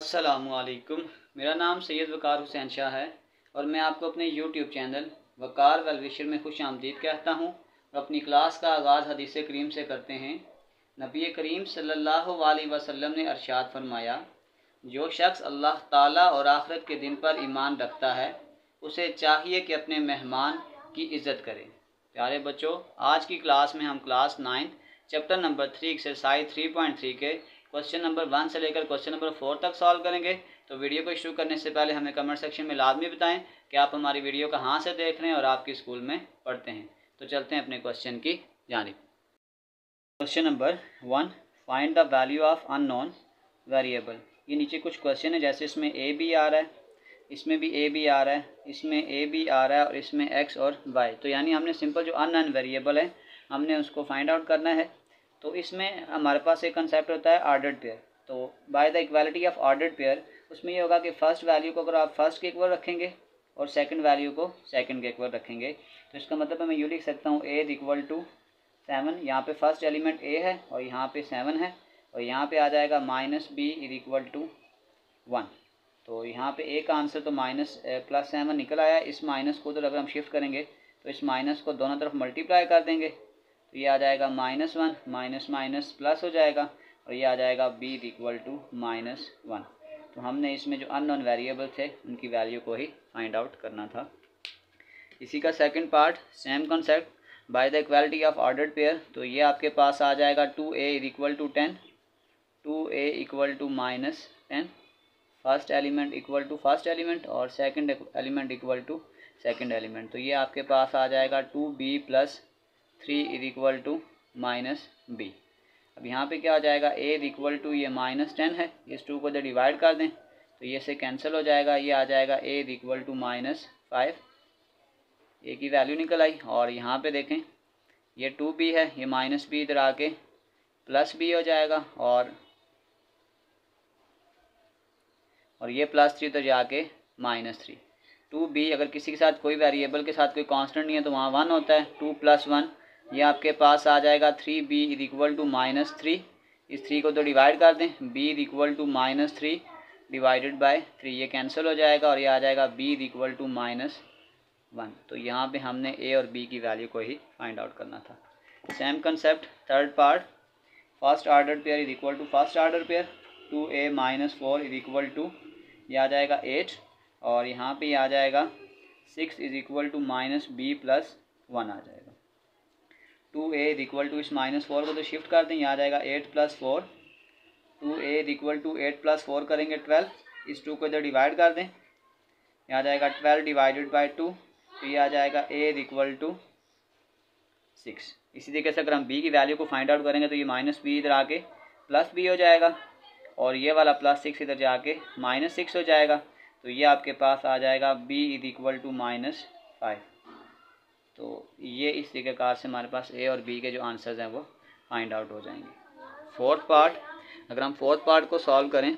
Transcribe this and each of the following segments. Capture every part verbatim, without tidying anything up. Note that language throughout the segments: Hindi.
अस्सलामुअलैकुम। मेरा नाम सैयद वकार हुसैन शाह है और मैं आपको अपने यूट्यूब चैनल वकार वेलविशर में खुश आमदीद कहता हूँ। और अपनी क्लास का आगाज़ हदीस करीम से करते हैं। नबी करीम सल्लल्लाहु अलैहि वसल्लम ने अरशाद फरमाया, जो शख्स अल्लाह ताला और आखिरत के दिन पर ईमान रखता है उसे चाहिए कि अपने मेहमान की इज़्ज़त करे। प्यारे बच्चों, आज की क्लास में हम class ninth chapter number three exercise three point three के क्वेश्चन नंबर वन से लेकर क्वेश्चन नंबर फोर तक सॉल्व करेंगे। तो वीडियो को शुरू करने से पहले हमें कमेंट सेक्शन में लाजमी बताएं कि आप हमारी वीडियो कहाँ से देख रहे हैं और आपके स्कूल में पढ़ते हैं। तो चलते हैं अपने क्वेश्चन की जानिब। Question number one, find the value of unknown variable. ये नीचे कुछ क्वेश्चन है, जैसे इसमें ए बी आ रहा है, इसमें भी ए बी आ रहा है, इसमें ए बी आ रहा है और इसमें एक्स और वाई। तो यानी हमने सिंपल जो अननोन वेरिएबल है हमने उसको फाइंड आउट करना है। तो इसमें हमारे पास एक कंसेप्ट होता है ऑर्डर्ड पेयर। तो by the equality of ordered pair उसमें ये होगा कि फर्स्ट वैल्यू को अगर आप फर्स्ट के इक्वल रखेंगे और सेकंड वैल्यू को सेकंड के इक्वल रखेंगे तो इसका मतलब मैं यूँ लिख सकता हूँ ए इक्वल टू सेवन। यहाँ पे फर्स्ट एलिमेंट ए है और यहाँ पे सेवन है और यहाँ पे आ जाएगा minus B equal to one. तो यहाँ पे ए का आंसर तो माइनस प्लस सेवन निकल आया। इस माइनस को तो अगर हम शिफ्ट करेंगे तो इस माइनस को दोनों तरफ मल्टीप्लाई कर देंगे तो ये आ जाएगा minus one, minus minus plus हो जाएगा और ये आ जाएगा B equal to minus one. तो हमने इसमें जो अननोन वेरिएबल थे उनकी वैल्यू को ही फाइंड आउट करना था। इसी का second part, same concept, by the equality of ordered pair. तो ये आपके पास आ जाएगा two A equal to ten, two A equal to minus ten, first element equal to first element और second element equal to second element. तो ये आपके पास आ जाएगा two B plus three is equal to minus B. अब यहाँ पे क्या हो जाएगा, ए इक्वल टू ये माइनस टेन है, इस टू को जब डिवाइड कर दें तो ये से कैंसिल हो जाएगा। ये आ जाएगा A equal to minus five, A की वैल्यू निकल आई। और यहाँ पे देखें ये टू बी है, ये माइनस बी इधर आके प्लस बी हो जाएगा और और ये प्लस थ्री तो जाके माइनस थ्री। टू बी अगर किसी के साथ कोई वेरिएबल के साथ कोई कांस्टेंट नहीं है तो वहाँ वन होता है। टू प्लस वन ये आपके पास आ जाएगा three B equal to minus three. इस थ्री को तो डिवाइड कर दें, B equal to minus three divided by three, ये कैंसिल हो जाएगा और ये आ जाएगा B equal to minus one. तो यहाँ पे हमने ए और बी की वैल्यू को ही फाइंड आउट करना था। Same concept, third part, first order pair is equal to first order pair, two A minus four is equal to ये आ जाएगा एट और यहाँ पे ये आ जाएगा six is equal to minus B plus one आ जाएगा। टू ए इक्वल टू इस माइनस फोर को तो शिफ्ट कर दें, ये आ जाएगा eight plus four, two A equal to eight plus four करेंगे ट्वेल्व, इस टू को इधर डिवाइड कर दें, ये आ जाएगा ट्वेल्व डिवाइडेड बाई टू, तो ये आ जाएगा ए इक्वल टू सिक्स। इसी तरीके से अगर हम बी की वैल्यू को फाइंड आउट करेंगे तो ये माइनस बी इधर आके प्लस बी हो जाएगा और ये वाला प्लस सिक्स इधर जाके माइनस सिक्स हो जाएगा। तो ये आपके पास आ जाएगा B is equal to minus five. तो ये इस तरीक़ेकार से हमारे पास ए और बी के जो आंसर्स हैं वो फाइंड आउट हो जाएंगे। फोर्थ पार्ट, अगर हम फोर्थ पार्ट को सॉल्व करें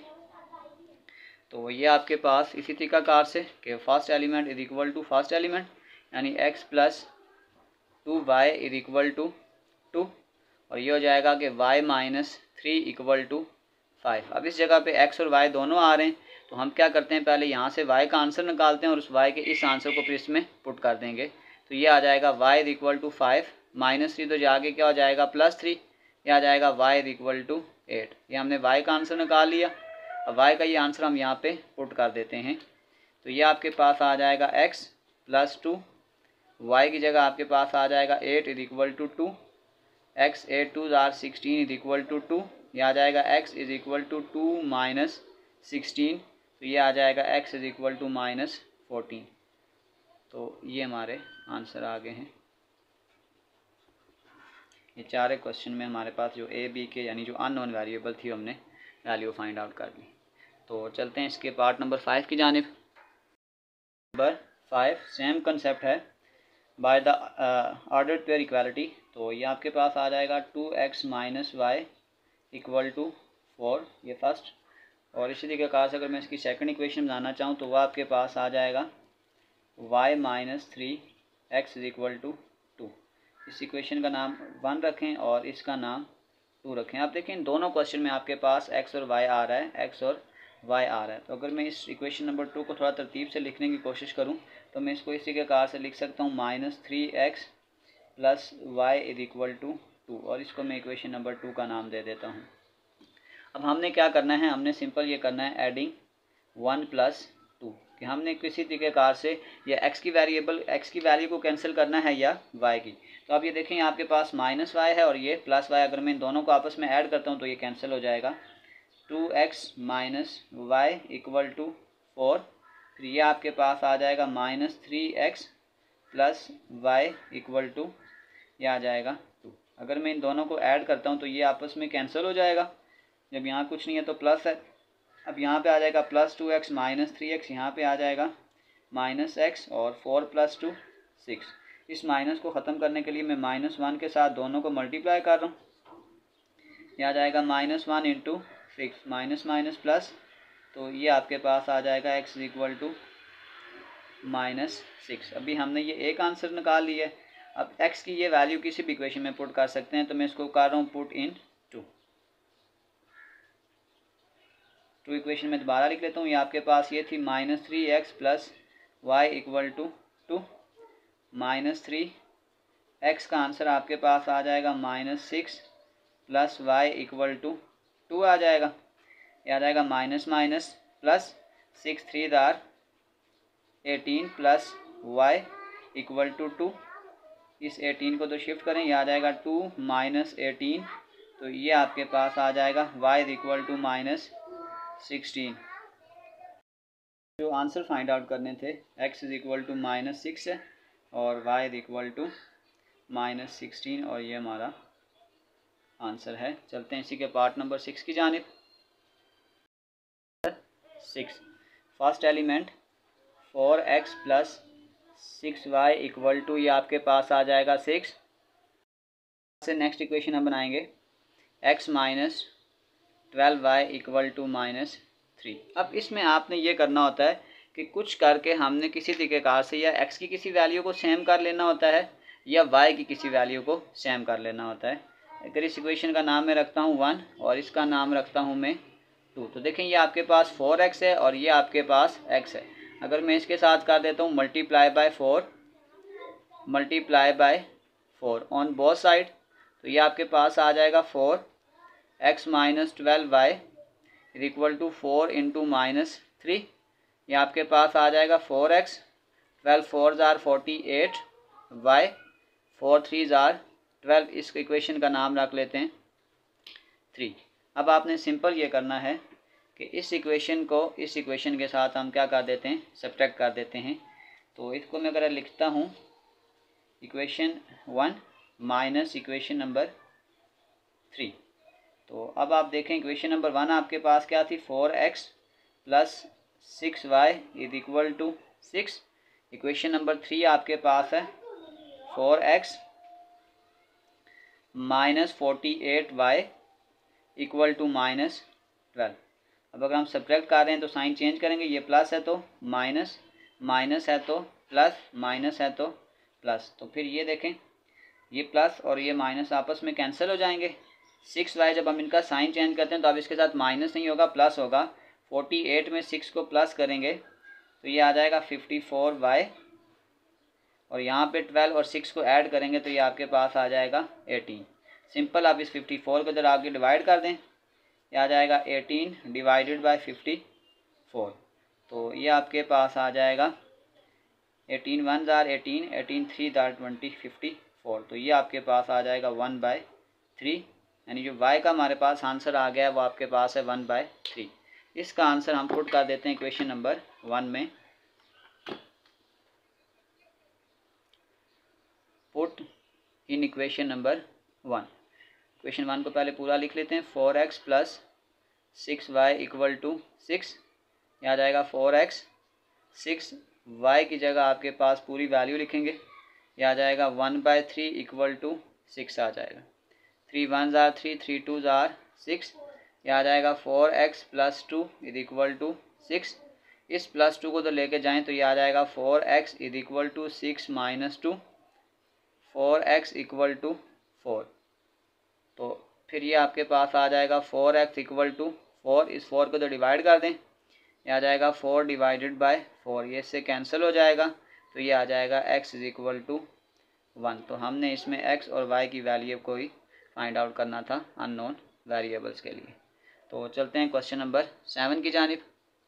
तो ये आपके पास इसी तरीक़ाकार से कि first element is equal to first element यानी x plus two y is equal to two और ये हो जाएगा कि y minus three equal to five. अब इस जगह पे x और y दोनों आ रहे हैं तो हम क्या करते हैं, पहले यहाँ से y का आंसर निकालते हैं और उस y के इस आंसर को फिर इसमें पुट कर देंगे। तो ये आ जाएगा y equal to five, minus three तो जाके क्या हो जाएगा प्लस थ्री, ये आ जाएगा y इक्वल टू एट। ये हमने y का आंसर निकाल लिया। अब y का ये आंसर हम यहाँ पे पुट कर देते हैं तो ये आपके पास आ जाएगा x प्लस टू, वाई की जगह आपके पास आ जाएगा eight is equal to two, x eight two are sixteen is equal to two, ये आ जाएगा x is equal to two minus sixteen, तो ये आ जाएगा x is equal to minus fourteen. तो ये हमारे आंसर आ गए हैं। ये चार क्वेश्चन में हमारे पास जो ए बी के यानी जो अननोन वेरिएबल थी हमने वैल्यू फाइंड आउट कर ली। तो चलते हैं इसके पार्ट नंबर फाइव की जानिब। नंबर फाइव, सेम कंसेप्ट है, by the ordered pair equality. तो ये आपके पास आ जाएगा two x minus y equal to four, ये फर्स्ट। और इसी तरीके से अगर मैं इसकी सेकंड इक्वेशन बनाना चाहूँ तो वह आपके पास आ जाएगा y minus three x is equal to two. इस इक्वेशन का नाम वन रखें और इसका नाम टू रखें। आप देखें दोनों क्वेश्चन में आपके पास x और y आ रहा है, x और वाई आ रहा है। तो अगर मैं इस इक्वेशन नंबर टू को थोड़ा तरतीब से लिखने की कोशिश करूँ तो मैं इसको इसी के कार से लिख सकता हूँ minus three x plus y is equal to two, और इसको मैं इक्वेशन नंबर टू का नाम दे देता हूँ। अब हमने क्या करना है, हमने सिंपल ये करना है एडिंग वन प्लस टू, कि हमने किसी तरीक़ेकार से या एक्स की वेरिएबल एक्स की वैल्यू को कैंसिल करना है या वाई की। तो अब ये देखें आपके पास माइनस वाई है और ये प्लस वाई, अगर मैं इन दोनों को आपस में ऐड करता हूँ तो ये कैंसिल हो जाएगा। Two x minus y equal to four, फिर ये आपके पास आ जाएगा minus three x plus y equal to ये आ जाएगा टू। अगर मैं इन दोनों को ऐड करता हूँ तो ये आपस में कैंसिल हो जाएगा, जब यहाँ कुछ नहीं है तो प्लस है। अब यहाँ पे आ जाएगा plus two x minus three x, यहाँ पर आ जाएगा माइनस एक्स और फोर प्लस टू सिक्स। इस माइनस को ख़त्म करने के लिए मैं माइनस वन के साथ दोनों को मल्टीप्लाई कर रहा हूँ। यह आ जाएगा minus one into six, minus minus plus, तो ये आपके पास आ जाएगा x equal to minus six. अभी हमने ये एक आंसर निकाल लिया है। अब एक्स की ये वैल्यू किसी भी इक्वेशन में पुट कर सकते हैं, तो मैं इसको कर रहा हूँ put into two equation में दोबारा लिख लेता हूँ। ये आपके पास ये थी minus three x plus y equal to two, minus three x का आंसर आपके पास आ जाएगा minus six plus y equal to two आ जाएगा। ये आ जाएगा minus minus plus, six three दार eighteen plus y equal to two. इस एटीन को तो शिफ्ट करें, ये आ जाएगा टू माइनस एटीन, तो ये आपके पास आ जाएगा y equal to minus sixteen. जो आंसर फाइंड आउट करने थे, x is equal to minus six है और y is equal to minus sixteen, और ये हमारा आंसर है। चलते हैं इसी के पार्ट नंबर सिक्स की जानिब। Six, first element four x plus six y equal to ये आपके पास आ जाएगा सिक्स। से नेक्स्ट इक्वेशन हम बनाएंगे x minus twelve y equal to minus three. अब इसमें आपने ये करना होता है कि कुछ करके हमने किसी तरीक़ेकार से या एक्स की किसी वैल्यू को सेम कर लेना होता है या वाई की किसी वैल्यू को सेम कर लेना होता है। अगर इस इक्वेशन का नाम मैं रखता हूँ वन और इसका नाम रखता हूँ मैं टू, तो देखें ये आपके पास फोर एक्स है और ये आपके पास एक्स है। अगर मैं इसके साथ कर देता हूँ multiply by four multiply by four on both side, तो ये आपके पास आ जाएगा four x minus twelve y is equal to four into minus three. ये आपके पास आ जाएगा फोर एक्स, ट्वेल्व फोर ज़ार forty eight y, four three ज़ार ट्वेल्व। इस इक्वेशन का नाम रख लेते हैं थ्री। अब आपने सिंपल ये करना है कि इस इक्वेशन को इस इक्वेशन के साथ हम क्या कर देते हैं, सब्ट्रैक्ट कर देते हैं। तो इसको मैं अगर लिखता हूँ equation one minus equation number three, तो अब आप देखें इक्वेशन नंबर वन आपके पास क्या थी, four x plus six y is equal to six. Equation number three आपके पास है four x minus forty eight y equal to minus twelve. अब अगर हम सब्ट्रैक्ट कर रहे हैं तो साइन चेंज करेंगे, ये प्लस है तो माइनस, माइनस है तो प्लस, माइनस है तो प्लस। तो फिर ये देखें ये प्लस और ये माइनस आपस में कैंसिल हो जाएंगे। सिक्स वाई जब हम इनका साइन चेंज करते हैं तो अब इसके साथ माइनस नहीं होगा प्लस होगा। फोर्टी एट में सिक्स को प्लस करेंगे तो ये आ जाएगा फिफ्टी फोर वाई, और यहाँ पे ट्वेल्व और सिक्स को ऐड करेंगे तो ये आपके पास आ जाएगा एटीन। सिंपल आप इस फिफ्टी फोर को जरा आगे डिवाइड कर दें, ये आ जाएगा eighteen divided by fifty four, तो ये आपके पास आ जाएगा एटीन वन ज़ार एटीन, एटीन थ्री ज़ार ट्वेंटी, फिफ्टी फोर, तो ये आपके पास आ जाएगा वन बाय थ्री। यानी जो y का हमारे पास आंसर आ गया है वो आपके पास है वन बाय थ्री। इसका आंसर हम पुट कर देते हैं इक्वेशन नंबर वन में। Put in equation number one, equation one को पहले पूरा लिख लेते हैं। Four x plus six y equal to six, यह आ जाएगा फोर एक्स, सिक्स वाई की जगह आपके पास पूरी वैल्यू लिखेंगे, यह आ जाएगा one by three equal to six आ जाएगा। थ्री वन ज़ार थ्री, थ्री टू ज़ार सिक्स, यह आ जाएगा four x plus two is equal to six. इस प्लस टू को तो लेके जाएं तो ये आ जाएगा four x is equal to six minus two, four x equal to four. तो फिर ये आपके पास आ जाएगा four x equal to four, इस फोर को तो डिवाइड कर दें, ये आ जाएगा फोर डिवाइडेड बाय फोर, ये इससे कैंसिल हो जाएगा, तो ये आ जाएगा x is equal to one. तो हमने इसमें x और y की वैल्यू को ही फाइंड आउट करना था अननोन वेरिएबल्स के लिए। तो चलते हैं क्वेश्चन नंबर सेवन की जानिब।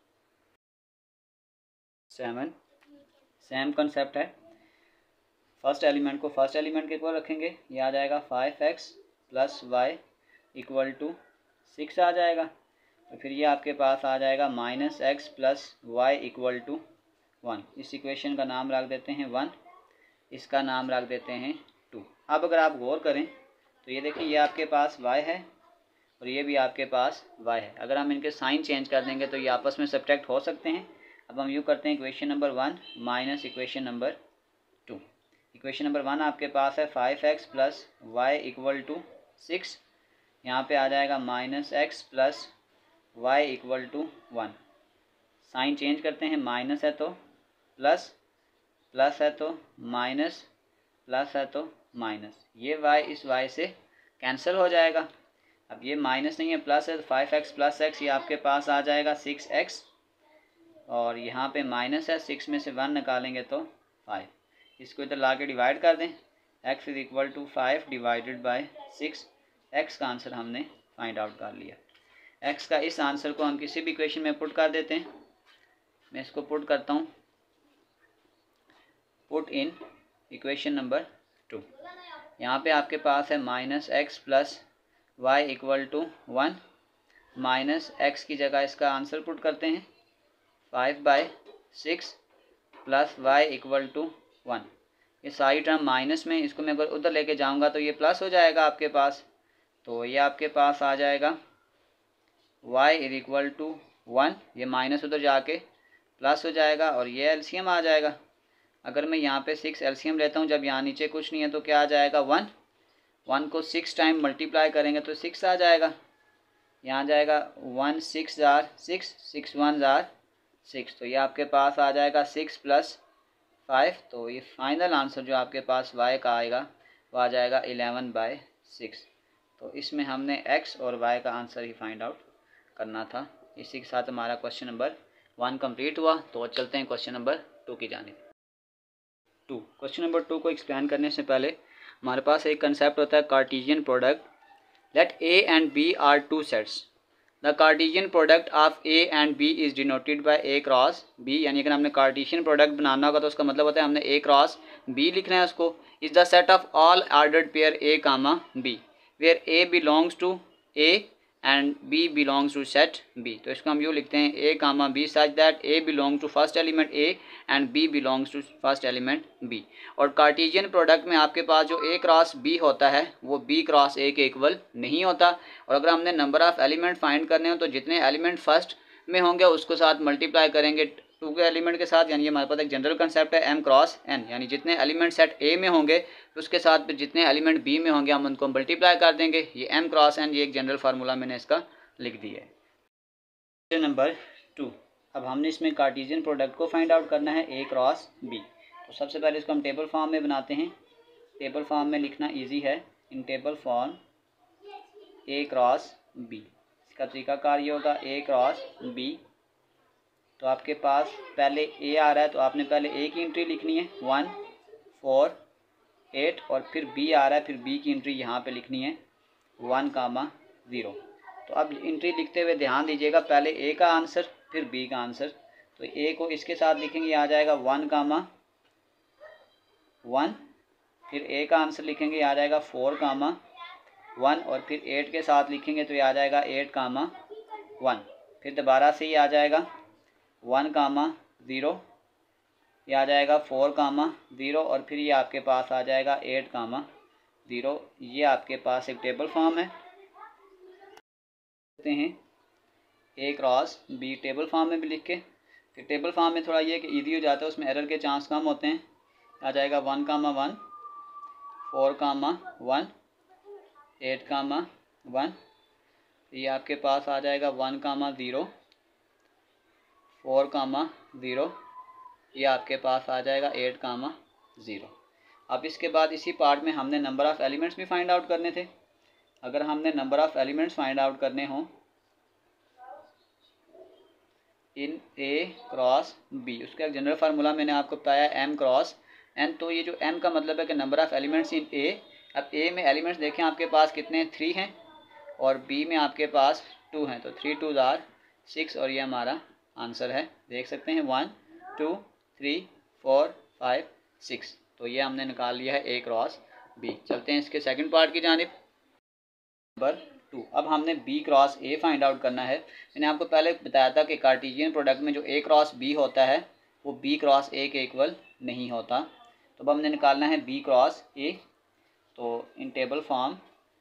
सेवन सेम कंसेप्ट है, फर्स्ट एलिमेंट को फर्स्ट एलिमेंट के इक्वल रखेंगे, ये आ जाएगा five x plus y equal to six आ जाएगा। तो फिर ये आपके पास आ जाएगा minus x plus y equal to one. इस इक्वेशन का नाम रख देते हैं वन, इसका नाम रख देते हैं टू। अब अगर आप गौर करें तो ये देखिए, ये आपके पास y है और ये भी आपके पास y है। अगर हम इनके साइन चेंज कर देंगे तो ये आपस में सब्ट्रैक्ट हो सकते हैं। अब हम यूँ करते हैं, equation number one minus equation number two. Equation number one आपके पास है five x plus y equal to six, यहाँ पर आ जाएगा minus x plus y equal to one. Sign change करते हैं, माइनस है तो प्लस, प्लस है तो माइनस, प्लस है तो माइनस, ये y इस y से कैंसिल हो जाएगा। अब ये माइनस नहीं है प्लस है, तो फाइव एक्स प्लस एक्स ये आपके पास आ जाएगा सिक्स एक्स, और यहाँ पे माइनस है, सिक्स में से वन निकालेंगे तो फाइव। इसको इधर ला के डिवाइड कर दें, x is equal to five divided by six. X का आंसर हमने फाइंड आउट कर लिया। x का इस आंसर को हम किसी भी इक्वेशन में पुट कर देते हैं। मैं इसको पुट करता हूँ, put in equation number two. यहाँ पे आपके पास है minus x plus y equal to one, minus x की जगह इसका आंसर पुट करते हैं five by six plus y equal to one. ये सारी टर्म माइनस में, इसको मैं अगर उधर लेके जाऊँगा तो ये प्लस हो जाएगा आपके पास। तो ये आपके पास आ जाएगा y is equal to one, ये माइनस उधर जाके प्लस हो जाएगा और ये एलसीएम आ जाएगा। अगर मैं यहाँ पे सिक्स एलसीएम लेता हूँ, जब यहाँ नीचे कुछ नहीं है तो क्या आ जाएगा वन। वन को सिक्स टाइम मल्टीप्लाई करेंगे तो सिक्स आ जाएगा। यहाँ जाएगा वन सिक्स जार सिक्स, सिक्स वन जार सिक्स, तो ये आपके पास आ जाएगा सिक्स प्लस फाइव। तो ये फाइनल आंसर जो आपके पास y का आएगा वो आ जाएगा इलेवन बाई सिक्स। तो इसमें हमने x और y का आंसर ही फाइंड आउट करना था। इसी के साथ हमारा क्वेश्चन नंबर वन कंप्लीट हुआ। तो चलते हैं क्वेश्चन नंबर टू की जानिब। टू क्वेश्चन नंबर टू को एक्सप्लेन करने से पहले हमारे पास एक कंसेप्ट होता है Cartesian product. Let A and B are two sets, the Cartesian product of A and B is denoted by A cross B. यानी अगर हमने कार्टेशियन प्रोडक्ट बनाना होगा तो उसका मतलब होता है हमने ए क्रॉस बी लिखना है उसको। Is the set of all ordered pair A comma B where A belongs to A and B belongs to set B. तो इसको हम यूँ लिखते हैं A comma B such that A belongs to first element A and B belongs to first element B. और कार्टेशियन प्रोडक्ट में आपके पास जो ए क्रॉस बी होता है वो बी क्रॉस ए के इक्वल नहीं होता। और अगर हमने नंबर ऑफ़ एलिमेंट फाइंड करने हो तो जितने एलिमेंट फर्स्ट में होंगे उसको साथ मल्टीप्लाई करेंगे टू के एलिमेंट के साथ। यानी हमारे पास एक जनरल कंसेप्ट है एम क्रॉस एन, यानी जितने एलिमेंट सेट ए में होंगे उसके साथ जितने एलिमेंट बी में होंगे हम उनको मल्टीप्लाई कर देंगे। ये एम क्रॉस एन, ये एक जनरल फार्मूला मैंने इसका लिख दिया है। क्वेश्चन नंबर टू, अब हमने इसमें कार्टेशियन प्रोडक्ट को फाइंड आउट करना है ए क्रॉस बी। तो सबसे पहले इसको हम टेबल फॉर्म में बनाते हैं। टेबल फॉर्म में लिखना ईजी है, in table form A cross B. इसका तरीकाकार ये होगा ए क्रॉस बी। तो आपके पास पहले ए आ रहा है तो आपने पहले ए की एंट्री लिखनी है वन फोर एट, और फिर बी आ रहा है, फिर बी की एंट्री यहाँ पे लिखनी है वन कामा ज़ीरो। तो अब एंट्री लिखते हुए ध्यान दीजिएगा, पहले ए का आंसर फिर बी का आंसर। तो ए को इसके साथ लिखेंगे, आ जाएगा वन कामा वन, फिर ए का आंसर लिखेंगे, आ जाएगा फोर कामा वन, और फिर एट के साथ लिखेंगे तो ये आ जाएगा एट कामा वन। फिर दोबारा से ये आ जाएगा वन कामा ज़ीरो, ये आ जाएगा फोर कामा ज़ीरो, और फिर ये आपके पास आ जाएगा एट कामा ज़ीरो। ये आपके पास एक टेबल फॉर्म है। कहते हैं A cross B table form में भी लिख के, फिर टेबल फॉर्म में थोड़ा ये कि ईजी हो जाता है, उसमें एरर के चांस कम होते हैं। आ जाएगा one comma one, four comma one, eight comma one. ये आपके पास आ जाएगा one comma zero, four comma zero, ये आपके पास आ जाएगा एट कामा ज़ीरो। अब इसके बाद इसी पार्ट में हमने नंबर ऑफ़ एलिमेंट्स भी फाइंड आउट करने थे। अगर हमने number of elements find out करने हों इन ए क्रॉस बी, उसका एक जनरल फार्मूला मैंने आपको बताया एम क्रॉस एन। तो ये जो एम का मतलब है कि number of elements in A. अब ए में एलिमेंट्स देखें आपके पास कितने हैं, थ्री हैं, और बी में आपके पास टू हैं, तो थ्री टू ज़ार सिक्स, और ये हमारा आंसर है। देख सकते हैं one two three four five six, तो ये हमने निकाल लिया है ए क्रॉस बी। चलते हैं इसके सेकंड पार्ट की जानिब, नंबर टू। अब हमने B cross A find out करना है। मैंने आपको पहले बताया था कि कार्टेशियन प्रोडक्ट में जो ए क्रॉस बी होता है वो बी क्रॉस ए के इक्वल नहीं होता। तो अब हमने निकालना है बी क्रॉस ए। तो in table form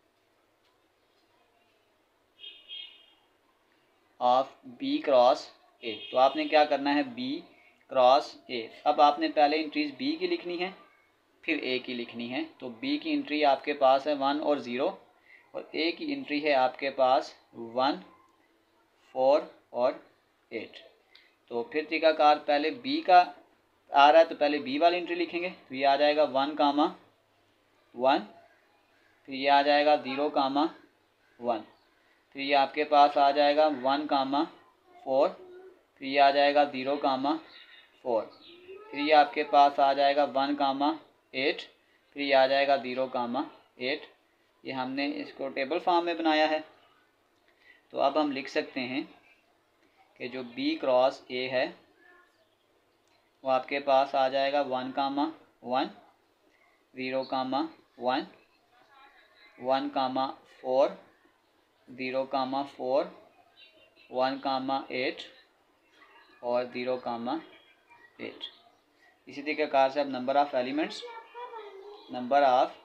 of B cross A, तो आपने क्या करना है, बी क्रॉस ए। अब आपने पहले एंट्रीज बी की लिखनी है, फिर ए की लिखनी है। तो बी की एंट्री आपके पास है वन और ज़ीरो, और ए की एंट्री है आपके पास वन फोर और एट। तो फिर तरीकाकार, पहले बी का आ रहा है तो पहले बी वाली एंट्री लिखेंगे, तो ये आ जाएगा वन कामा वन, फिर ये आ जाएगा ज़ीरो कामा वन, फिर ये आपके पास आ जाएगा वन कामा फोर, फिर ये आ जाएगा ज़ीरो कामा फोर, फिर ये आपके पास आ जाएगा वन कामा एट, फिर ये आ जाएगा ज़ीरो कामा एट। ये हमने इसको टेबल फॉर्म में बनाया है। तो अब हम लिख सकते हैं कि जो बी क्रॉस ए है वो आपके पास आ जाएगा one comma one, zero comma one, one comma four, zero comma four, one comma eight और ज़ीरो कामा एट। इसी तरीके से अब number of elements, number of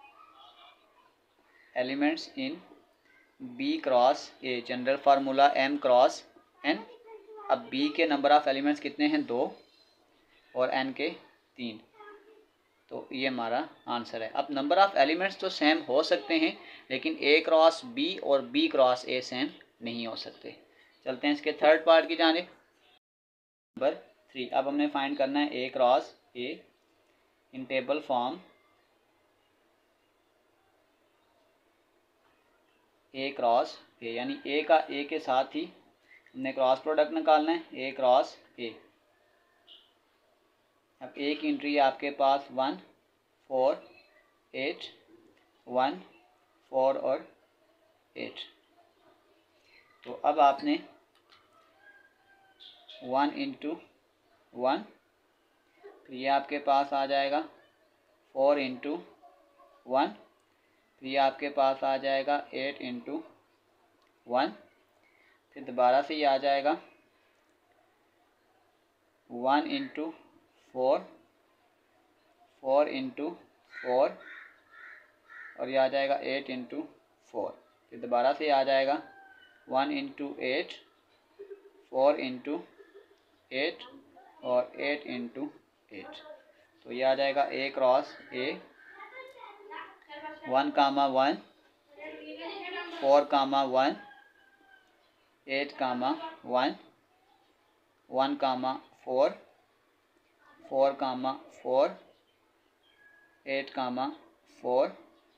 elements in B cross A, general formula M cross N. अब बी के नंबर ऑफ़ एलिमेंट्स कितने हैं, दो, और एन के तीन। तो ये हमारा आंसर है। अब नंबर ऑफ़ एलिमेंट्स तो सेम हो सकते हैं, लेकिन ए क्रॉस बी और बी क्रॉस ए सेम नहीं हो सकते। चलते हैं इसके थर्ड पार्ट की जानिब, नंबर थ्री। अब हमने फाइंड करना है A cross A in table form A cross A, यानी ए का ए के साथ ही हमने क्रॉस प्रोडक्ट निकालना है, ए क्रॉस ए। अब ए की एंट्री है आपके पास one four eight, one four और एट। तो अब आपने वन इंटू वन, फिर ये आपके पास आ जाएगा फोर इंटू वन, फिर ये आपके पास आ जाएगा एट इंटू वन, फिर दोबारा से ये आ जाएगा one into four, four into four, और ये आ जाएगा एट इंटू फोर, फिर दोबारा से ये आ जाएगा one into eight, four into eight और एट इंटू एट। तो ये आ जाएगा A cross A, one comma one, four comma one, eight comma one, one comma four, four comma four, eight comma four,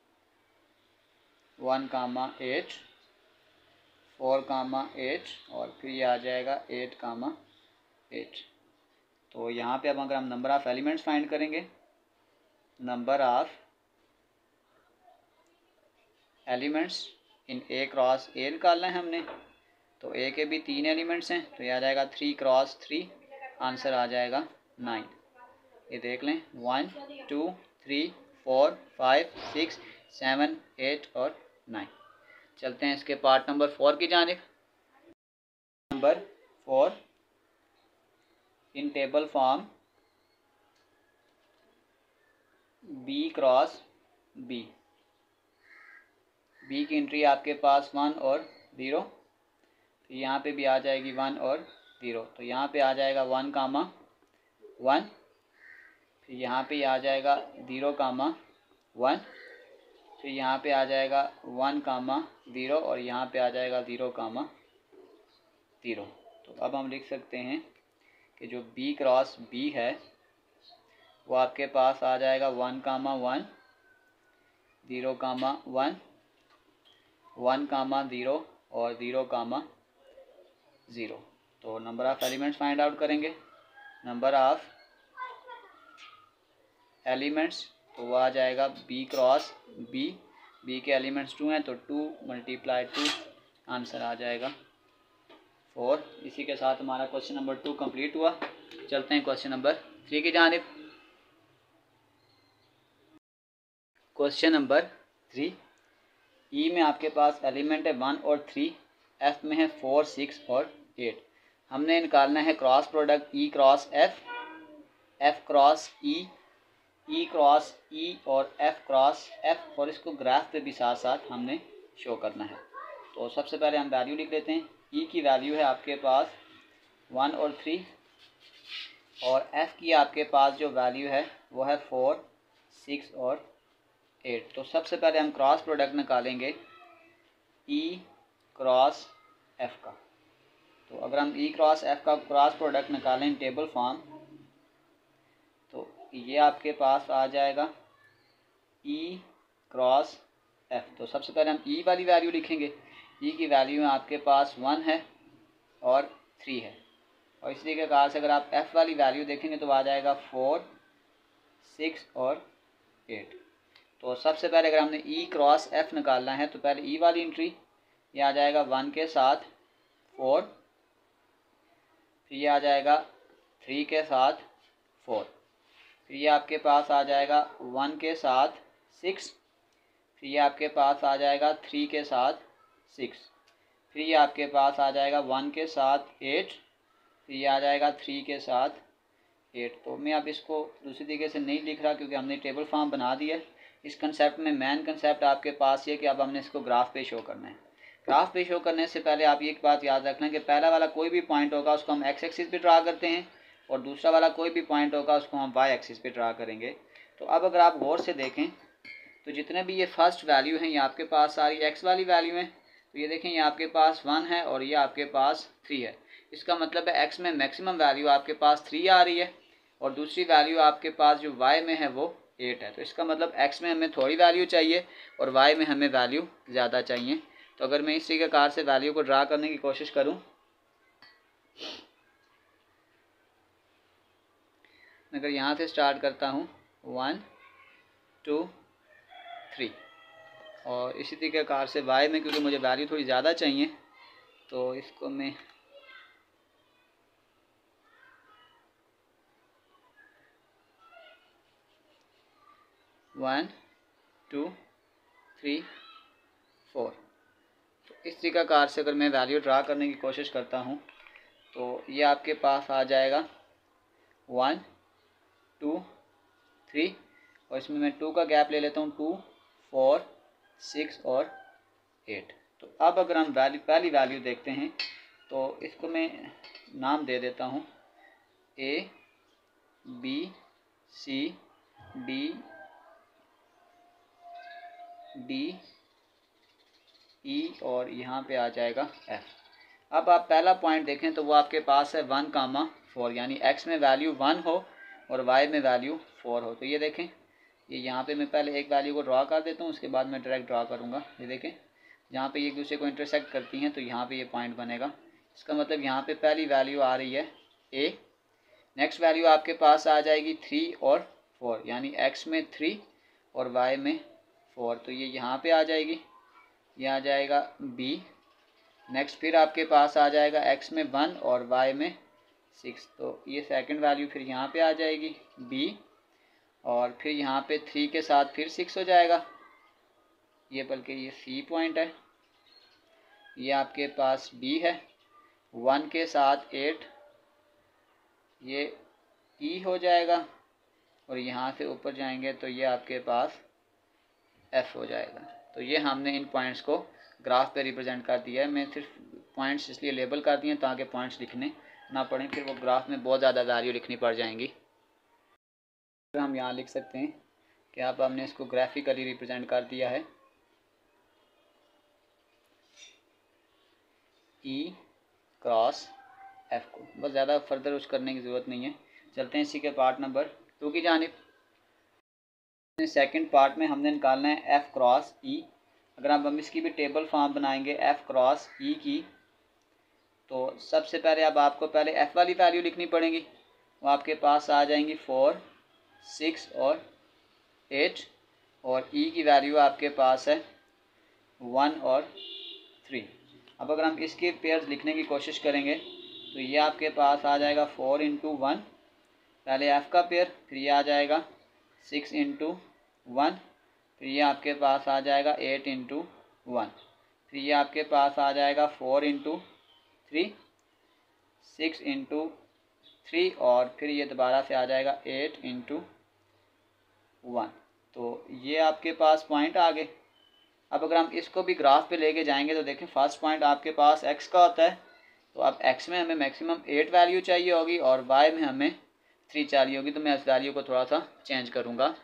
one comma eight, four comma eight, और फिर ये आ जाएगा एट कामा एट। तो यहाँ पे अब अगर हम नंबर ऑफ़ एलिमेंट्स फाइंड करेंगे, number of elements in A cross A निकालना है हमने। तो ए के भी तीन एलिमेंट्स हैं, तो ये आ जाएगा थ्री क्रॉस थ्री, आंसर आ जाएगा नाइन। ये देख लें one two three four five six seven eight और नाइन। चलते हैं इसके पार्ट नंबर फोर की जानिब। Number four, in table form B cross B. B की एंट्री आपके पास वन और ज़ीरो, तो यहाँ पे भी आ जाएगी वन और ज़ीरो। तो यहाँ पे आ जाएगा वन कामा वन, फिर यहाँ पे आ जाएगा ज़ीरो कामा वन, फिर यहाँ पे आ जाएगा वन कामा ज़ीरो, और यहाँ पे आ जाएगा ज़ीरो कामा ज़ीरो। तो अब हम लिख सकते हैं कि जो बी क्रॉस बी है वो आपके पास आ जाएगा one comma one, zero comma one, one comma zero और ज़ीरो कामा ज़ीरो। तो number of elements find out करेंगे। नंबर ऑफ़ एलिमेंट्स तो वो आ जाएगा बी क्रॉस बी, बी के एलिमेंट्स टू हैं तो टू मल्टीप्लाई टू, आंसर आ जाएगा फोर। इसी के साथ हमारा क्वेश्चन नंबर टू कंप्लीट हुआ। चलते हैं क्वेश्चन नंबर थ्री की जानिब। क्वेश्चन नंबर थ्री, ई में आपके पास एलिमेंट है वन और थ्री, एफ में है फोर सिक्स और एट। हमने निकालना है cross product E cross F, F cross E, E cross E और एफ क्रॉस एफ, और इसको ग्राफ पे भी साथ साथ हमने शो करना है। तो सबसे पहले हम वैल्यू लिख लेते हैं। ई की वैल्यू है आपके पास वन और थ्री, और एफ की आपके पास जो वैल्यू है वो है फोर सिक्स और एट। तो सबसे पहले हम क्रॉस प्रोडक्ट निकालेंगे ई क्रॉस एफ का। तो अगर हम ई क्रॉस एफ का क्रॉस प्रोडक्ट निकालें टेबल फॉर्म, तो ये आपके पास आ जाएगा ई क्रॉस एफ। तो सबसे पहले हम ई वाली वैल्यू लिखेंगे। ई की वैल्यू में आपके पास वन है और थ्री है, और इसी के कारण से अगर आप एफ वाली वैल्यू देखेंगे तो आ जाएगा फोर सिक्स और एट। तो सबसे पहले अगर हमने ई क्रॉस एफ निकालना है तो पहले ई वाली एंट्री, ये आ जाएगा वन के साथ फोर, फिर ये आ जाएगा थ्री के साथ फोर, फिर ये आपके पास आ जाएगा वन के साथ सिक्स, फिर ये आपके पास आ जाएगा थ्री के साथ सिक्स, फिर ये आपके पास आ जाएगा वन के साथ एट, फिर ये आ जाएगा थ्री के साथ एट। तो मैं अब इसको दूसरी तरीके से नहीं लिख रहा क्योंकि हमने टेबल फॉर्म बना दिया है। इस कंसेप्ट में मेन कंसेप्ट आपके पास ये कि अब हमने इसको ग्राफ पे शो करना है। ग्राफ पे शो करने से पहले आप एक बात याद रखना कि पहला वाला कोई भी पॉइंट होगा उसको हम एक्स एक्सिस पे ड्रा करते हैं, और दूसरा वाला कोई भी पॉइंट होगा उसको हम वाई एक्सिस पे ड्रा करेंगे। तो अब अगर आप गौर से देखें तो जितने भी ये फर्स्ट वैल्यू हैं ये आपके पास सारी एक्स वाली वैल्यू हैं। तो ये देखें ये आपके पास वन है और ये आपके पास थ्री है। इसका मतलब है एक्स में मैक्सिमम वैल्यू आपके पास थ्री आ रही है, और दूसरी वैल्यू आपके पास जो वाई में है वो एट है। तो इसका मतलब एक्स में हमें थोड़ी वैल्यू चाहिए और वाई में हमें वैल्यू ज़्यादा चाहिए। तो अगर मैं इसी प्रकार से वैल्यू को ड्रा करने की कोशिश करूं, अगर यहाँ से स्टार्ट करता हूँ वन टू थ्री, और इसी प्रकार से वाई में क्योंकि मुझे वैल्यू थोड़ी ज़्यादा चाहिए तो इसको मैं वन टू थ्री फोर, तो इस प्रकार से अगर मैं वैल्यू ड्रा करने की कोशिश करता हूँ तो ये आपके पास आ जाएगा वन टू थ्री, और इसमें मैं टू का गैप ले लेता हूँ, टू फोर सिक्स और एट। तो अब अगर हम वैल्यू पहली वैल्यू देखते हैं तो इसको मैं नाम दे देता हूँ A B C D D E, और यहाँ पे आ जाएगा एफ। अब आप पहला पॉइंट देखें तो वो आपके पास है वन कामा फोर, यानी एक्स में वैल्यू वन हो और वाई में वैल्यू फोर हो। तो ये देखें ये यहाँ पे मैं पहले एक वैल्यू को ड्रा कर देता हूँ, उसके बाद मैं डायरेक्ट ड्रा करूँगा। ये देखें जहाँ पे एक दूसरे को इंटरसेक्ट करती हैं तो यहाँ पे ये पॉइंट बनेगा। इसका मतलब यहाँ पे पहली वैल्यू आ रही है ए, नेक्स्ट वैल्यू आपके पास आ जाएगी थ्री और फोर, यानी एक्स में थ्री और वाई में फोर। तो ये यहाँ पे आ जाएगी, ये आ जाएगा बी। नेक्स्ट फिर आपके पास आ जाएगा एक्स में वन और वाई में सिक्स, तो ये सेकंड वैल्यू फिर यहाँ पे आ जाएगी बी, और फिर यहाँ पे थ्री के साथ फिर सिक्स हो जाएगा, ये बल्कि ये सी पॉइंट है, ये आपके पास बी है। वन के साथ एट, ये ई हो जाएगा, और यहाँ से ऊपर जाएंगे तो ये आपके पास एफ हो जाएगा। तो ये हमने इन पॉइंट्स को ग्राफ पे रिप्रेजेंट कर दिया है। मैं सिर्फ पॉइंट्स इसलिए लेबल कर दिए ताकि पॉइंट्स लिखने ना पड़ें, फिर वो ग्राफ में बहुत ज़्यादा वैल्यू लिखनी पड़ जाएंगी। तो हम यहाँ लिख सकते हैं कि आप हमने इसको ग्राफिकली रिप्रेजेंट कर दिया है ई क्रॉस एफ को। बस ज़्यादा फर्दर उस करने की ज़रूरत नहीं है। चलते हैं इसी के पार्ट नंबर टू की जानिब। सेकंड पार्ट में हमने निकालना है एफ क्रॉस ई। अगर आप हम इसकी भी टेबल फॉर्म बनाएंगे एफ क्रॉस ई की, तो सबसे पहले अब आपको पहले एफ़ वाली वैल्यू लिखनी पड़ेगी, वो आपके पास आ जाएंगी फोर, सिक्स और एट, और ई की वैल्यू आपके पास है वन और थ्री। अब अगर हम इसके पेयर्स लिखने की कोशिश करेंगे तो ये आपके पास आ जाएगा फोर इंटू वन, पहले एफ़ का पेयर, फिर ये आ जाएगा सिक्स इंटू वन, फिर ये आपके पास आ जाएगा एट इंटू वन, फिर ये आपके पास आ जाएगा four into three, six into three, और फिर ये दोबारा से आ जाएगा एट इंटू वन। तो ये आपके पास पॉइंट आ गए। अब अगर हम इसको भी ग्राफ पे लेके जाएंगे तो देखें फर्स्ट पॉइंट आपके पास एक्स का होता है, तो अब एक्स में हमें मैक्सिमम एट वैल्यू चाहिए होगी और वाई में हमें थ्री चाहिए होगी। तो मैं इस वैल्यू को थोड़ा सा चेंज करूँगा।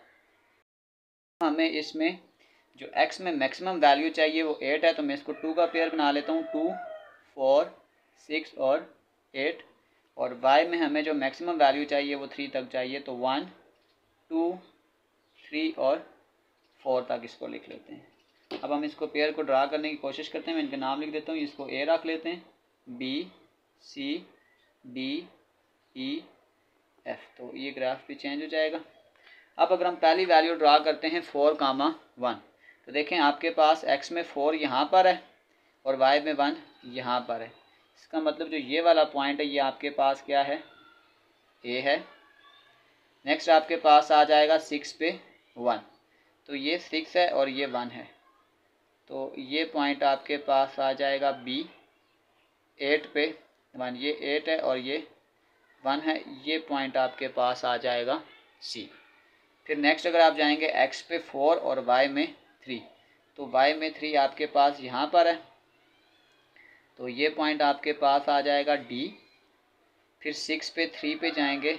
हमें इसमें जो एक्स में मैक्सिमम वैल्यू चाहिए वो एट है, तो मैं इसको टू का पेयर बना लेता हूँ, टू, फोर, सिक्स और एट, और वाई में हमें जो मैक्सिमम वैल्यू चाहिए वो थ्री तक चाहिए, तो वन, टू, थ्री और फोर तक इसको लिख लेते हैं। अब हम इसको पेयर को ड्रा करने की कोशिश करते हैं। मैं इनके नाम लिख देता हूँ, इसको ए रख लेते हैं, B, C, D, E, F, तो ये ग्राफ भी चेंज हो जाएगा। अब अगर हम पहली वैल्यू ड्रा करते हैं फोर कामा वन, तो देखें आपके पास एक्स में फोर यहाँ पर है और वाई में वन यहाँ पर है। इसका मतलब जो ये वाला पॉइंट है ये आपके पास क्या है, ए है। नेक्स्ट आपके पास आ जाएगा सिक्स पे वन, तो ये सिक्स है और ये वन है, तो ये पॉइंट आपके पास आ जाएगा बी। एट पे वन, ये एट है और ये वन है, ये पॉइंट आपके पास आ जाएगा सी। फिर नेक्स्ट अगर आप जाएंगे एक्स पे फोर और वाई में थ्री, तो वाई में थ्री आपके पास यहाँ पर है, तो ये पॉइंट आपके पास आ जाएगा डी। फिर सिक्स पे थ्री पे जाएंगे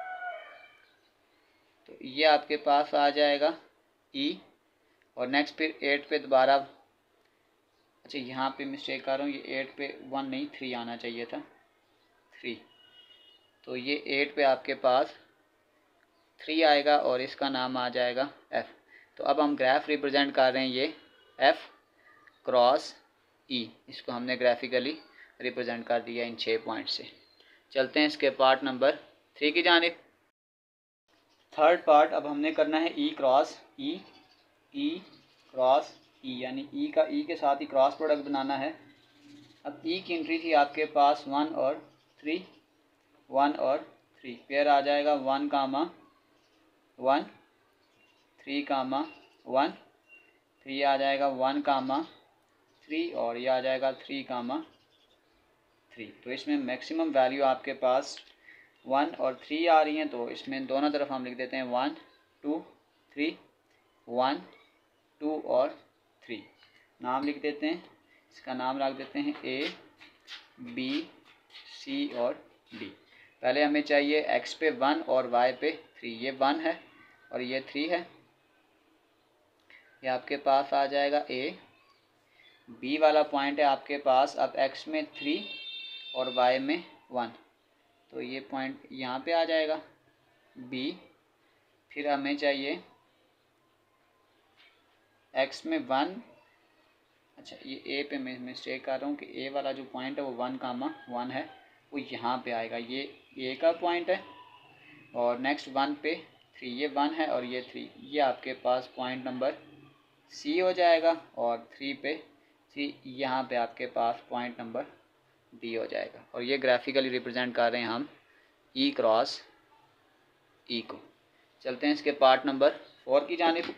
तो ये आपके पास आ जाएगा ई, और नेक्स्ट फिर एट पे दोबारा, अच्छा यहाँ पे मिस्टेक कर रहा हूँ, ये एट पे वन नहीं थ्री आना चाहिए था, थ्री, तो ये एट पे आपके पास थ्री आएगा और इसका नाम आ जाएगा एफ़। तो अब हम ग्राफ रिप्रेजेंट कर रहे हैं ये एफ़ क्रॉस ई, इसको हमने ग्राफिकली रिप्रेजेंट कर दिया इन छः पॉइंट से। चलते हैं इसके पार्ट नंबर थ्री की जानिब। थर्ड पार्ट अब हमने करना है ई क्रॉस ई, ई क्रॉस ई, यानी ई का ई के साथ ही क्रॉस प्रोडक्ट बनाना है। अब ई की एंट्री थी आपके पास वन और थ्री, वन और थ्री, पेयर आ जाएगा one comma one, three comma one, फिर ये आ जाएगा वन कामा थ्री, और ये आ जाएगा थ्री कामा थ्री। तो इसमें मैक्सिमम वैल्यू आपके पास वन और थ्री आ रही हैं, तो इसमें दोनों तरफ हम लिख देते हैं one, two, three, one, two और थ्री। नाम लिख देते हैं, इसका नाम रख देते हैं ए, बी, सी और डी। पहले हमें चाहिए एक्स पे वन और वाई पे थ्री, ये वन है और ये थ्री है, ये आपके पास आ जाएगा ए। बी वाला पॉइंट है आपके पास अब एक्स में थ्री और वाई में वन, तो ये पॉइंट यहाँ पे आ जाएगा बी। फिर हमें चाहिए एक्स में वन, अच्छा ये ए पे मैं मिस्टेक कर रहा हूँ कि ए वाला जो पॉइंट है वो वन कामा वन है, वो यहाँ पे आएगा, ये ए का पॉइंट है। और नेक्स्ट वन पे थ्री, ये वन है और ये थ्री, ये आपके पास पॉइंट नंबर सी हो जाएगा। और थ्री पे थ्री, यहाँ पे आपके पास पॉइंट नंबर डी हो जाएगा। और ये ग्राफिकली रिप्रेजेंट कर रहे हैं हम ई क्रॉस ई को। चलते हैं इसके पार्ट नंबर फोर की जानिब।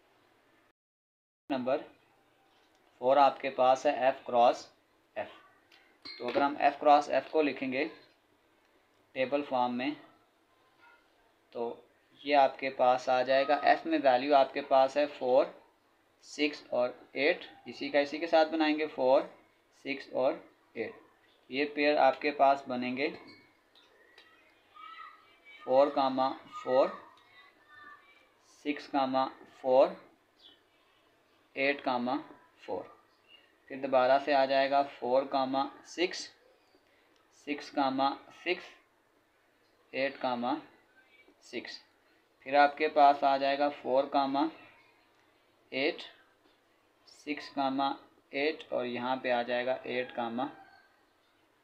नंबर फोर आपके पास है एफ़ क्रॉस एफ़। तो अगर हम एफ़ क्रॉस एफ़ को लिखेंगे टेबल फॉर्म में, तो ये आपके पास आ जाएगा, एफ़ में वैल्यू आपके पास है फोर, सिक्स और एट, इसी का इसी के साथ बनाएंगे फोर, सिक्स और एट। ये पेयर आपके पास बनेंगे four comma four, six comma four, eight comma four. फिर दोबारा से आ जाएगा four comma six, six comma six, eight comma six. फिर आपके पास आ जाएगा four comma eight, six comma eight, और यहाँ पे आ जाएगा एट कामा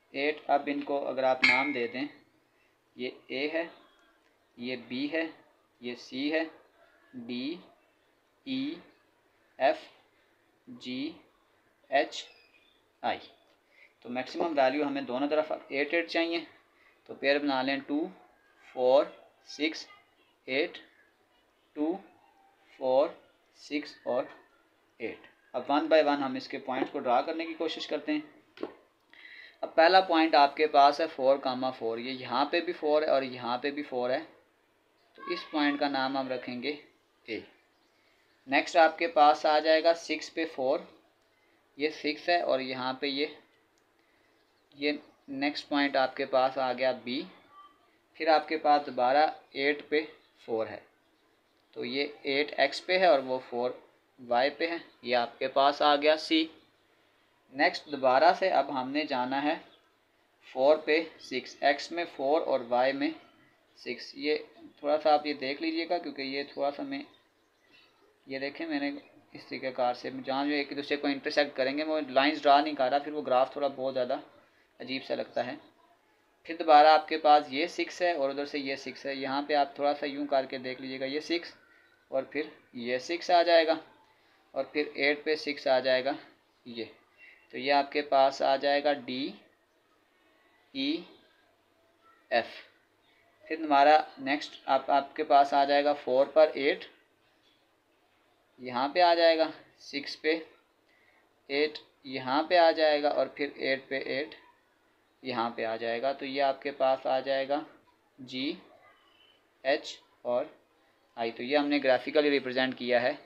एट। अब इनको अगर आप नाम दे दें, ये ए है, ये बी है, ये सी है, D E F G H I. तो मैक्सिमम वैल्यू हमें दोनों तरफ एट एट चाहिए, तो पेयर बना लें two four six eight, two four six और एट। अब वन बाय वन हम इसके पॉइंट्स को ड्रा करने की कोशिश करते हैं। अब पहला पॉइंट आपके पास है फोर कामा फोर, ये यहाँ पे भी फोर है और यहाँ पे भी फोर है, तो इस पॉइंट का नाम हम रखेंगे ए। नेक्स्ट आपके पास आ जाएगा सिक्स पे फोर, ये सिक्स है और यहाँ पे ये ये नेक्स्ट पॉइंट आपके पास आ गया बी। फिर आपके पास दोबारा एट पे फोर है, तो ये एट एक्स पे है और वो फोर वाई पे है, ये आपके पास आ गया सी। नेक्स्ट दोबारा से अब हमने जाना है फोर पे सिक्स, एक्स में फोर और वाई में सिक्स। ये थोड़ा सा आप ये देख लीजिएगा क्योंकि ये थोड़ा सा मैं ये देखें मैंने इस तरीके कार से जहाँ जो एक दूसरे को इंटरसेक्ट करेंगे वो लाइंस ड्रा नहीं कर रहा, फिर वो ग्राफ थोड़ा बहुत ज़्यादा अजीब सा लगता है। फिर दोबारा आपके पास ये सिक्स है और उधर से ये सिक्स है, यहाँ पे आप थोड़ा सा यूँ करके देख लीजिएगा, ये सिक्स और फिर ये सिक्स आ जाएगा और फिर एट पे सिक्स आ जाएगा ये, तो ये आपके पास आ जाएगा डी ई एफ। फिर हमारा नेक्स्ट आप आपके पास आ जाएगा फोर पर एट, यहाँ पे आ जाएगा, सिक्स पे एट यहाँ पे आ जाएगा और फिर एट पे एट यहाँ पे आ जाएगा, तो ये आपके पास आ जाएगा जी एच और आई। तो ये हमने ग्राफिकली रिप्रेजेंट किया है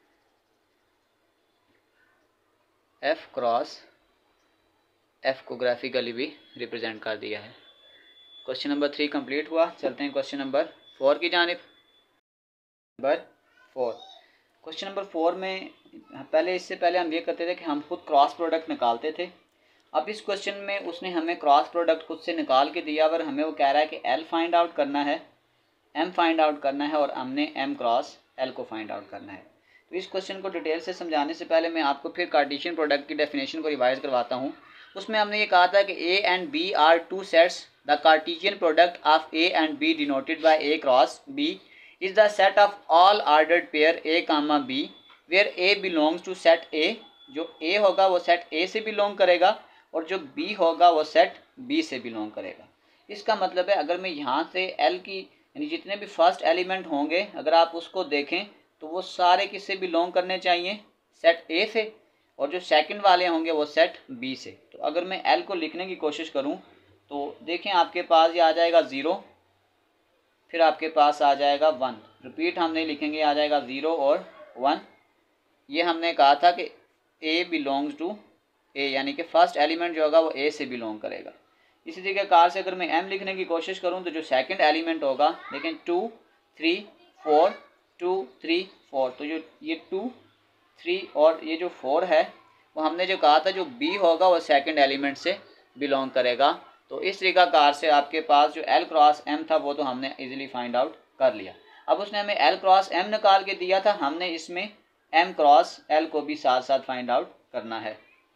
एफ क्रॉस एफ को ग्राफिकली भी रिप्रेजेंट कर दिया है। क्वेश्चन नंबर थ्री कंप्लीट हुआ। चलते हैं क्वेश्चन नंबर फोर की जानिब। Number four, question number four में पहले इससे पहले हम ये करते थे कि हम खुद क्रॉस प्रोडक्ट निकालते थे। अब इस क्वेश्चन में उसने हमें क्रॉस प्रोडक्ट खुद से निकाल के दिया और हमें वो कह रहा है कि एल फाइंड आउट करना है, एम फाइंड आउट करना है और हमने एम क्रॉस एल को फाइंड आउट करना है। तो इस क्वेश्चन को डिटेल से समझाने से पहले मैं आपको फिर कार्टेशियन प्रोडक्ट की डेफिनेशन को रिवाइज करवाता हूँ। उसमें हमने ये कहा था कि A and B are two sets, the Cartesian product of A and B denoted by A cross B is the set of all ordered pair A comma B where A belongs to set A. जो ए होगा वो सेट ए से बिलोंग करेगा और जो बी होगा वो सेट बी से बिलोंग करेगा। इसका मतलब है अगर मैं यहाँ से एल की यानी जितने भी फर्स्ट एलिमेंट होंगे अगर आप उसको देखें तो वो सारे किससे बिलोंग करने चाहिए, सेट ए से, और जो सेकंड वाले होंगे वो सेट बी से। तो अगर मैं एल को लिखने की कोशिश करूं तो देखें आपके पास ये आ जाएगा ज़ीरो, फिर आपके पास आ जाएगा वन, रिपीट हम नहीं लिखेंगे, आ जाएगा ज़ीरो और वन। ये हमने कहा था कि ए बिलोंग्स टू ए, यानी कि फर्स्ट एलिमेंट जो होगा वो ए से बिलोंग करेगा। इसी तरीके कार से अगर मैं एम लिखने की कोशिश करूं तो जो सेकंड एलिमेंट होगा, लेकिन two three four, two three four, तो जो ये टू थ्री और ये जो फोर है वो हमने जो कहा था जो बी होगा वो सेकंड एलिमेंट से बिलोंग करेगा। तो इस तरीका कार से आपके पास जो एल क्रॉस एम था वो तो हमने इजीली फाइंड आउट कर लिया। अब उसने हमें एल क्रॉस एम निकाल के दिया था, हमने इसमें एम क्रॉस एल को भी साथ साथ फाइंड आउट करना है।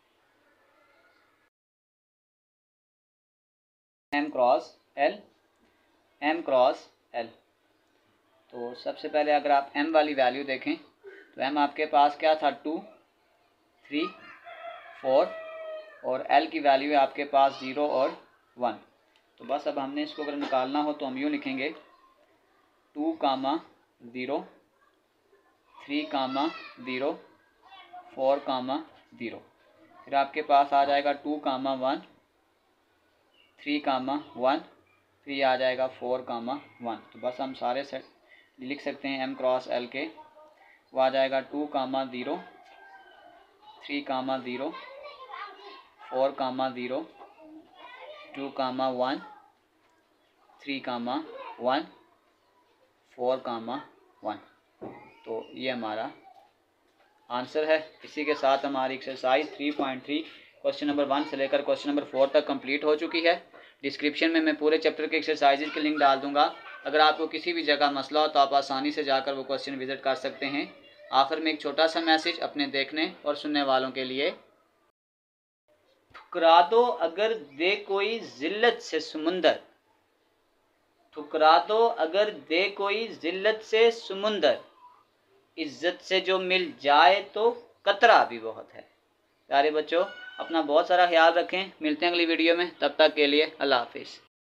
M cross L, M cross L, तो सबसे पहले अगर आप एम वाली वैल्यू देखें तो एम आपके पास क्या था, टू थ्री फोर, और एल की वैल्यू है आपके पास ज़ीरो और वन। तो बस अब हमने इसको अगर निकालना हो तो हम यूँ लिखेंगे two comma zero, three comma zero, four comma zero, फिर आपके पास आ जाएगा two comma one, three comma one, फिर आ जाएगा फोर कामा वन। तो बस हम सारे सेट लिख सकते हैं एम क्रॉस एल के, वो आ जाएगा two comma zero, three comma zero, four comma zero, two comma one, three comma one, four comma one. तो ये हमारा आंसर है। इसी के साथ हमारी exercise three point three question number one से लेकर क्वेश्चन नंबर फोर तक कंप्लीट हो चुकी है। डिस्क्रिप्शन में मैं पूरे चैप्टर के एक्सरसाइजेज के लिंक डाल दूंगा। अगर आपको किसी भी जगह मसला हो तो आप आसानी से जाकर वो क्वेश्चन विजिट कर सकते हैं। आखिर में एक छोटा सा मैसेज अपने देखने और सुनने वालों के लिए, ठुकरा दो अगर दे कोई जिल्लत से समुंदर, ठुकरा दो अगर दे कोई जिल्लत से समुंदर, इज्जत से जो मिल जाए तो कतरा भी बहुत है। प्यारे बच्चों, अपना बहुत सारा ख्याल रखें। मिलते हैं अगली वीडियो में, तब तक के लिए अल्लाह हाफिज़।